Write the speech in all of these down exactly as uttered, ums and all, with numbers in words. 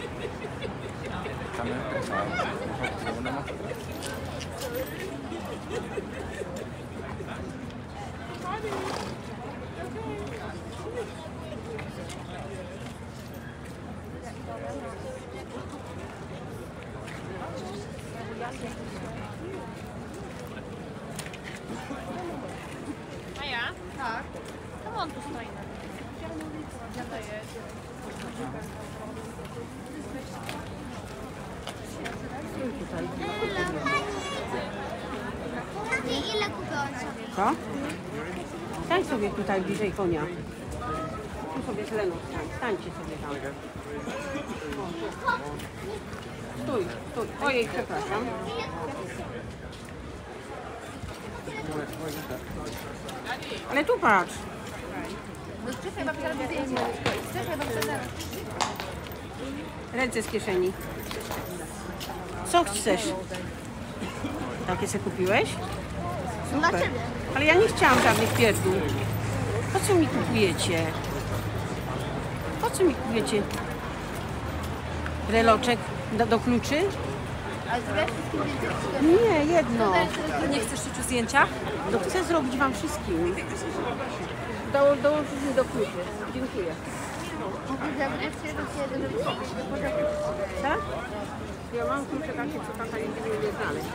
A ja? Tak. To on tu stoi. Ja to jest. Ile kupiłam sobie? Co? Stań sobie tutaj bliżej konia. Tu sobie z Leną stań. Stańcie sobie tam. Stój, stój. Ojej, przepraszam. Ale tu patrz. Ręce z kieszeni. Co chcesz? Takie sobie kupiłeś? Super. Ale ja nie chciałam żadnych pierdół. Po co mi kupujecie? Po co mi kupujecie? Breloczek do, do kluczy? Nie, jedno. Nie chcesz czuć zdjęcia? No chcę zrobić wam wszystkim. Do, dołożyć mi do kluczy. Dziękuję. Tak? Ja mam klucze takie, co tata nie będzie znaleźć.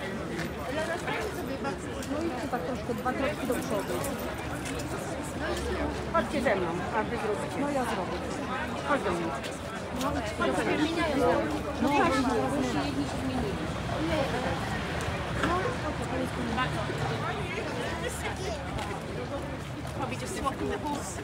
No i chyba troszkę, dwa kroczki do przodu. Chodźcie ze mną, a wy zrobicie. No ja zrobię. Chodź do mnie. No właśnie, musi jedni się zmienić. Probably just swapping the horse.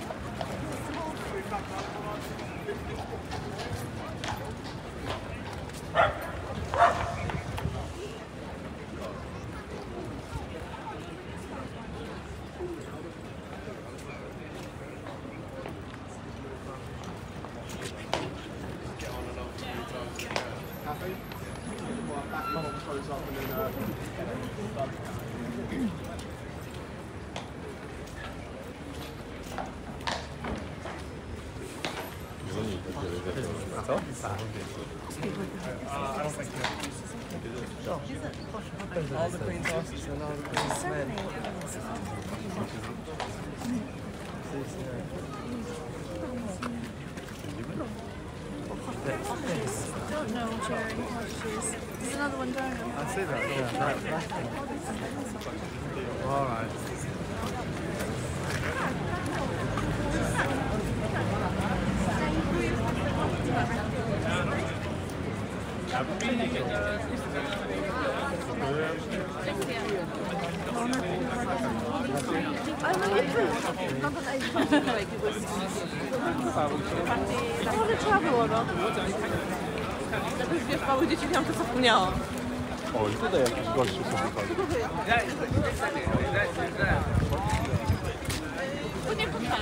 All the queen's horses and all the queen's men. Don't know, Jerry. Horses. There's another one down there. I see that, yeah. That, that. All right. Może trzeba było, no. Jak już wiesz, małe dzieci miałam, to zapomniałam. O, i tutaj jakiś gościu sobie chodzi. To nie podstawę.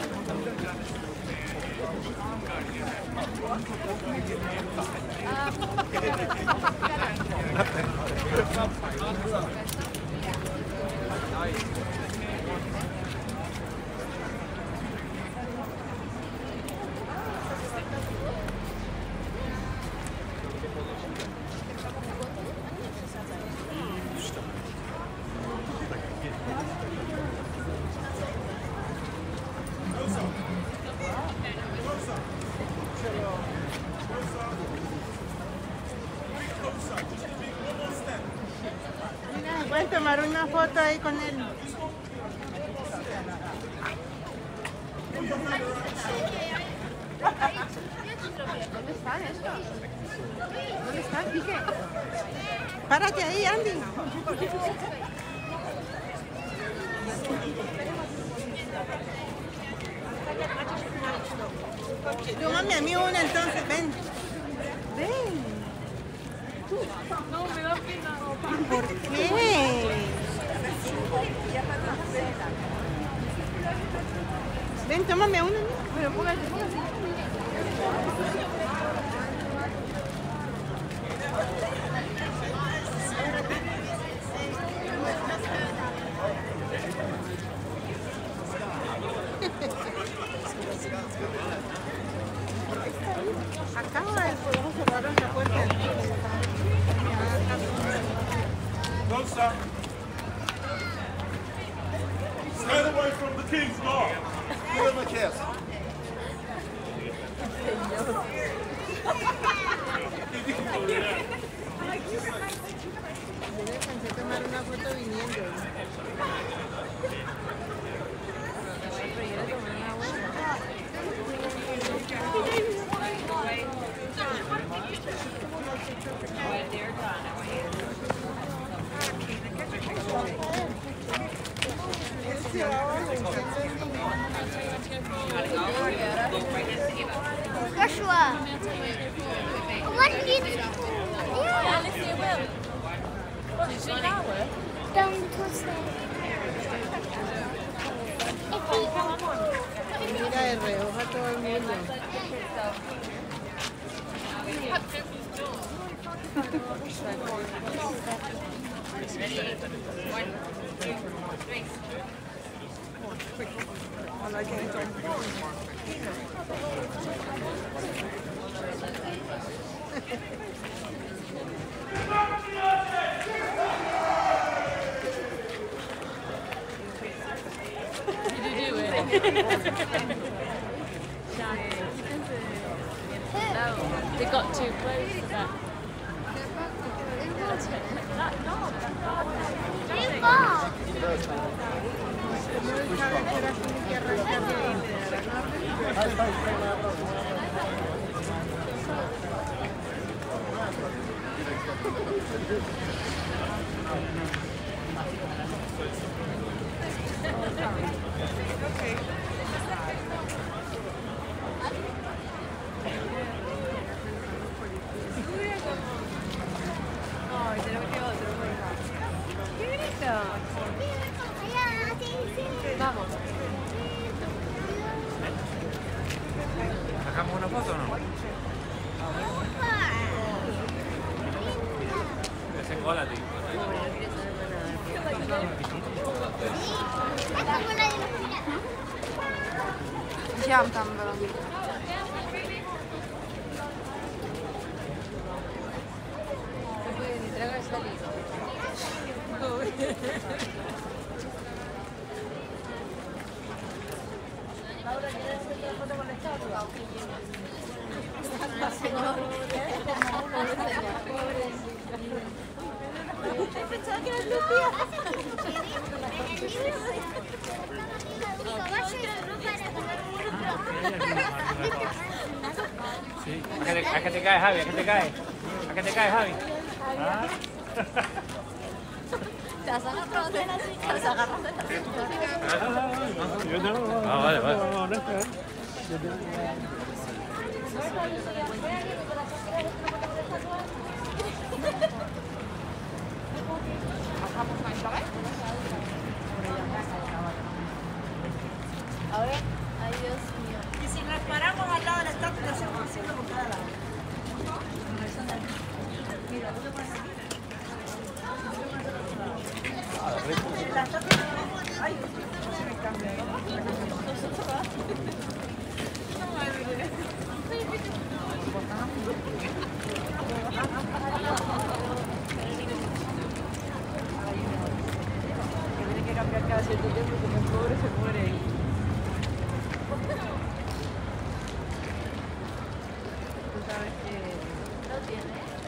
Pueden tomar una foto ahí con él. ¿Dónde está esto? ¿Dónde está? Pique. Párate ahí, Andy. Tómame a mí una entonces, ven. Ven. No, me da pena. ¿Por qué? Ven, tómame una. Pero póngase, póngase. Acá. acaba de cerrar la puerta. No, sir. Stay away from the king's guard. Give him a kiss. Déjense tomar una foto viniendo. Joshua. What did you do? Yeah. Don't touch that. Mira de reojo a todo el mundo. They got too close to that. Vamos. ¿Sacamos una foto o no? Ese cola, tío. Wziąłam tam balon. Sí. ¿A qué te, a qué te cae, Javi? ¿A qué te cae? ¿A qué te cae, Javi? ¿Ah? Te has agarrado de la silla. Te has agarrado de la silla. Yo no. Ah, vale, vale. No, no, no. A ver, ay Dios mío. Y si nos paramos al lado de la estatua, lo hacemos haciendo por cada lado. La estatua, ay, no se me cambia. Tiene que cambiar cada cierto tiempo porque el pobre se muere ahí. Tú sabes que... No tiene.